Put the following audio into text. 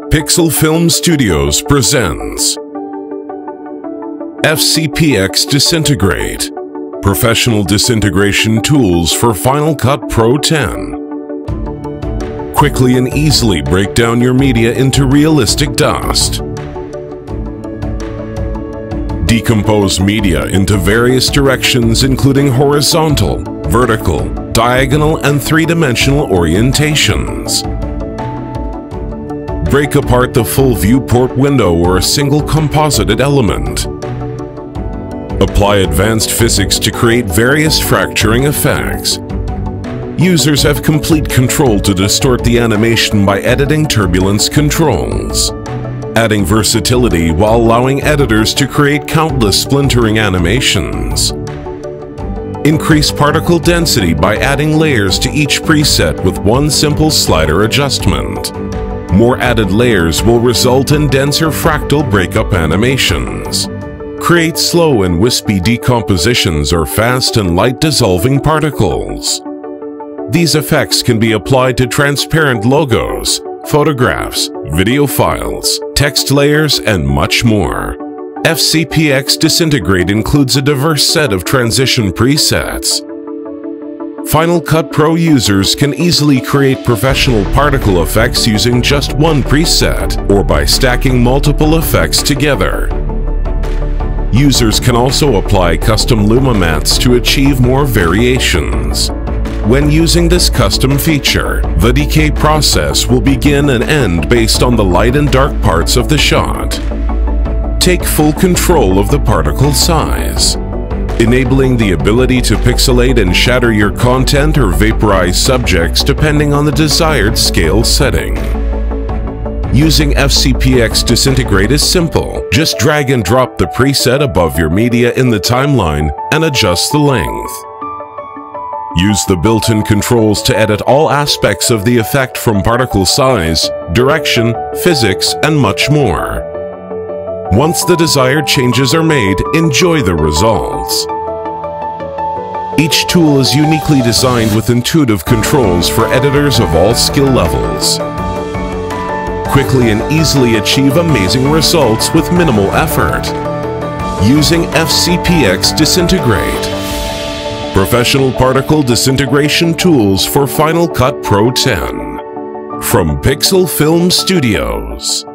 Pixel Film Studios presents FCPX Disintegrate, professional disintegration tools for Final Cut Pro 10. Quickly and easily break down your media into realistic dust. Decompose media into various directions including horizontal, vertical, diagonal, and three-dimensional orientations. Break apart the full viewport window or a single composited element. Apply advanced physics to create various fracturing effects. Users have complete control to distort the animation by editing turbulence controls, adding versatility while allowing editors to create countless splintering animations. Increase particle density by adding layers to each preset with one simple slider adjustment. More added layers will result in denser fractal breakup animations. Create slow and wispy decompositions or fast and light dissolving particles. These effects can be applied to transparent logos, photographs, video files, text layers, and much more. FCPX Disintegrate includes a diverse set of transition presets. Final Cut Pro users can easily create professional particle effects using just one preset or by stacking multiple effects together. Users can also apply custom luma mats to achieve more variations. When using this custom feature, the decay process will begin and end based on the light and dark parts of the shot. Take full control of the particle size, enabling the ability to pixelate and shatter your content or vaporize subjects depending on the desired scale setting. Using FCPX Disintegrate is simple. Just drag and drop the preset above your media in the timeline and adjust the length. Use the built-in controls to edit all aspects of the effect from particle size, direction, physics, and much more. Once the desired changes are made, enjoy the results. Each tool is uniquely designed with intuitive controls for editors of all skill levels. Quickly and easily achieve amazing results with minimal effort. Using FCPX Disintegrate, professional particle disintegration tools for Final Cut Pro 10 from Pixel Film Studios.